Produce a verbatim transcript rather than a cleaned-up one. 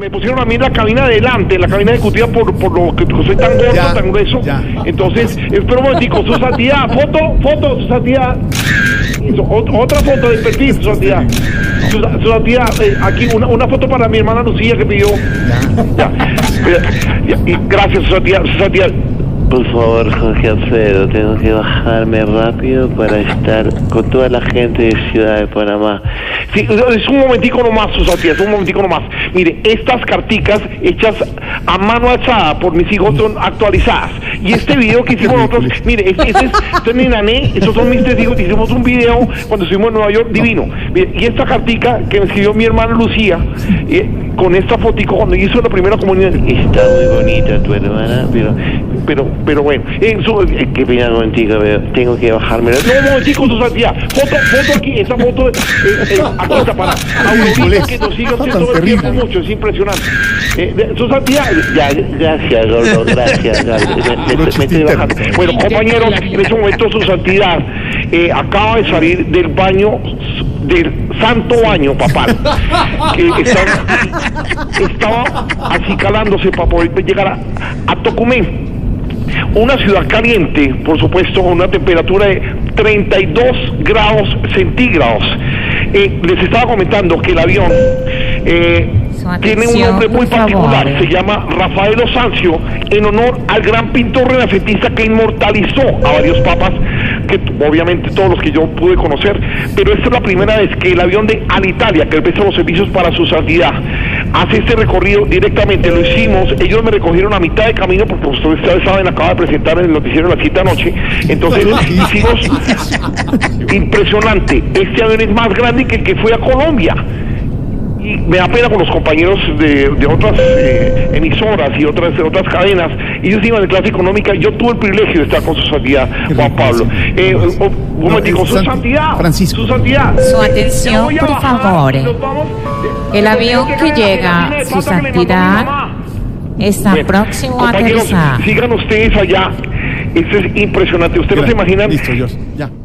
Me pusieron a mí en la cabina de adelante, en la cabina ejecutiva por, por lo que soy tan gordo, ya, tan grueso. Ya. Entonces, espera un momentico, su santidad, foto, foto, su santidad. Eso, otra foto del perfil, su santidad. Su, su santidad, eh, aquí una, una foto para mi hermana Lucía que pidió. Ya. Ya. Ya. Y gracias, su santidad, su santidad. Por favor, Jorge Alfredo, tengo que bajarme rápido para estar con toda la gente de Ciudad de Panamá. Sí, es un momentico nomás, su santidad, es un momentico nomás. Mire, estas carticas hechas a mano alzada por mis hijos son actualizadas. Y este video que hicimos nosotros, mire, ese es, este es Nané, estos son mis tres hijos, hicimos un video cuando estuvimos en Nueva York, divino. Mire, y esta cartica que me escribió mi hermana Lucía, eh, con esta fotico cuando hizo la primera comunión. Está muy bonita tu hermana, pero... Pero, pero bueno, eh, su, eh, qué pena, un momentico, tengo que bajarme. No, un momentico, su santidad. Foto, foto aquí, esa foto, eh, eh, aquí está para Aurorita, que nos sigue todo el tiempo mucho, es impresionante. Eh, su santidad, ya, gracias, gordo, gracias. Me, me, me estoy bajando. Bueno, compañeros, en este momento su santidad eh, acaba de salir del baño, del santo baño papal, que estaba, estaba acicalándose para poder llegar a, a Tocumen. Una ciudad caliente, por supuesto, con una temperatura de treinta y dos grados centígrados. Eh, les estaba comentando que el avión eh, tiene un nombre muy particular, favor. Se llama Rafael Osancio, en honor al gran pintor renacentista que inmortalizó a varios papas, que obviamente todos los que yo pude conocer, pero esta es la primera vez que el avión de Alitalia, que presta los servicios para su santidad, hace este recorrido directamente. Lo hicimos, ellos me recogieron a mitad de camino porque ustedes saben, acaba de presentar en el noticiero La Cita anoche, entonces hicimos impresionante. Este avión es más grande que el que fue a Colombia. Y me da pena con los compañeros de, de otras eh, emisoras y otras de otras cadenas. Ellos iban de clase económica. Yo tuve el privilegio de estar con su santidad, Juan Pablo. Eh, un momentico, su santidad, Francisco. Su santidad. Su atención, por favor. El avión que llega, su santidad, está bueno, próximo a aterrizar. Sigan ustedes allá. Esto es impresionante. Ustedes no se imaginan. Listo, Dios. Ya.